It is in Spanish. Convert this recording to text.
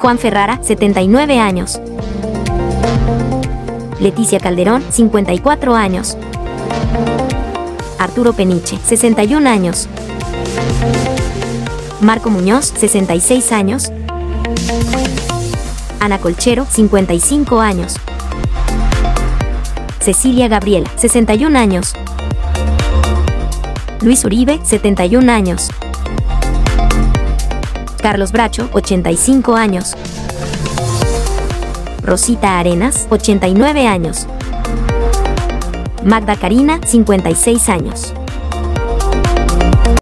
Juan Ferrara, 79 años. Leticia Calderón, 54 años. Arturo Peniche, 61 años. Marco Muñoz, 66 años. Ana Colchero, 55 años. Cecilia Gabriela, 61 años. Luis Uribe, 71 años. Carlos Bracho, 85 años. Rosita Arenas, 89 años. Magda Karina, 56 años.